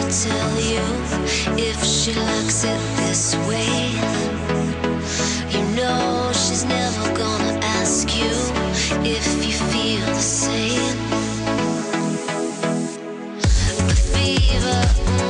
tell you if she likes it this way. You know she's never gonna ask you if you feel the same. The fever